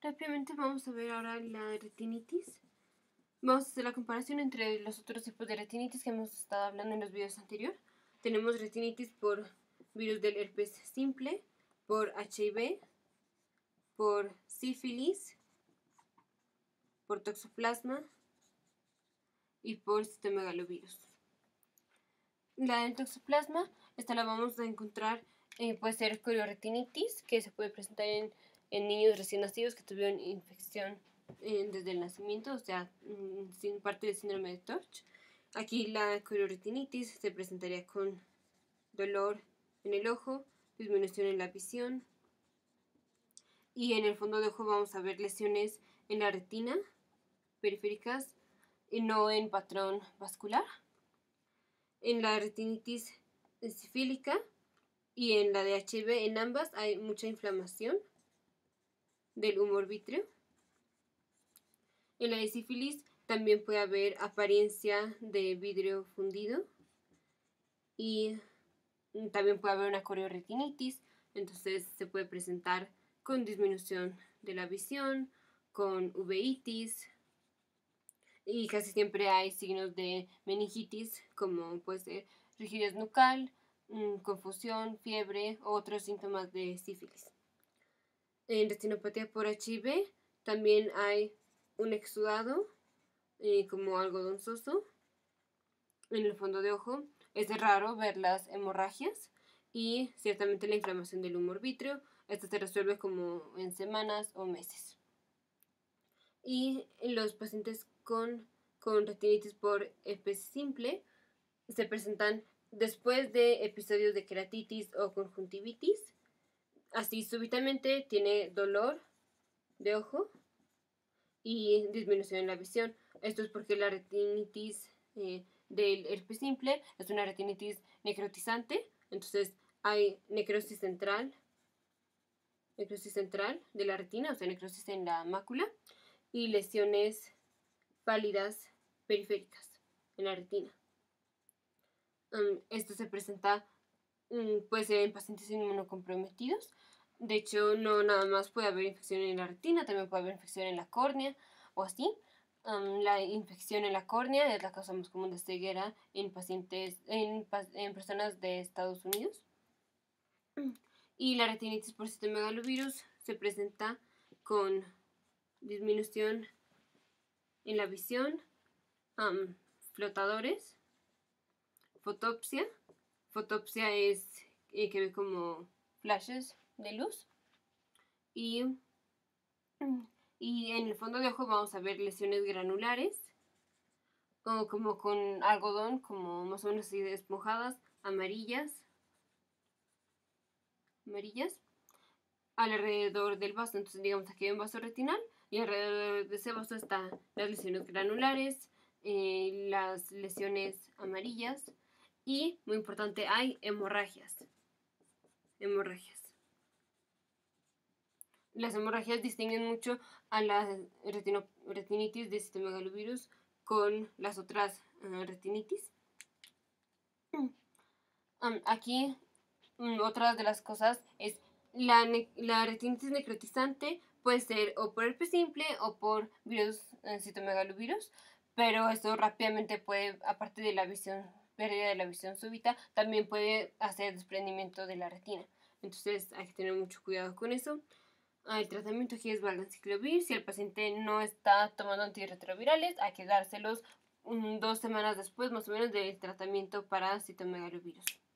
Rápidamente vamos a ver ahora la retinitis. Vamos a hacer la comparación entre los otros tipos de retinitis que hemos estado hablando en los videos anteriores. Tenemos retinitis por virus del herpes simple, por HIV, por sífilis, por toxoplasma y por citomegalovirus. La del toxoplasma, esta la vamos a encontrar, puede ser coriorretinitis, que se puede presentar en niños recién nacidos que tuvieron infección desde el nacimiento, o sea, sin parte del síndrome de Torch. Aquí la coriorretinitis se presentaría con dolor en el ojo, disminución en la visión, y en el fondo de ojo vamos a ver lesiones en la retina periféricas y no en patrón vascular. En la retinitis sifílica y en la de HIV, en ambas hay mucha inflamación del humor vítreo. En la de sífilis también puede haber apariencia de vidrio fundido y también puede haber una coriorretinitis, entonces se puede presentar con disminución de la visión, con uveitis, y casi siempre hay signos de meningitis, como puede ser rigidez nucal, confusión, fiebre o otros síntomas de sífilis. En retinopatía por HIV también hay un exudado como algodonzoso en el fondo de ojo. Es raro ver las hemorragias y ciertamente la inflamación del humor vítreo. Esto se resuelve como en semanas o meses. Y los pacientes con retinitis por herpes simple se presentan después de episodios de queratitis o conjuntivitis. Así súbitamente tiene dolor de ojo y disminución en la visión. Esto es porque la retinitis del herpes simple es una retinitis necrotizante, entonces hay necrosis central de la retina, o sea, necrosis en la mácula, y lesiones pálidas periféricas en la retina. Esto se presenta, puede ser en pacientes inmunocomprometidos. De hecho, no nada más puede haber infección en la retina, también puede haber infección en la córnea o así. La infección en la córnea es la causa más común de ceguera en pacientes, en personas de Estados Unidos. Y la retinitis por citomegalovirus se presenta con disminución en la visión, flotadores, fotopsia. Fotopsia es que ve como flashes de luz. Y en el fondo de ojo vamos a ver lesiones granulares, o como con algodón, como más o menos así esponjadas, amarillas, alrededor del vaso. Entonces digamos aquí hay un vaso retinal y alrededor de ese vaso están las lesiones granulares, las lesiones amarillas y, muy importante, hay hemorragias. Las hemorragias distinguen mucho a la retinitis de citomegalovirus con las otras retinitis. Aquí otra de las cosas es la retinitis necrotizante puede ser o por herpes simple o por virus citomegalovirus, pero esto rápidamente puede, aparte de la visión, pérdida de la visión súbita, también puede hacer desprendimiento de la retina. Entonces hay que tener mucho cuidado con eso. El tratamiento aquí es valanciclovir. Si el paciente no está tomando antirretrovirales, hay que dárselos 2 semanas después más o menos del tratamiento para citomegalovirus.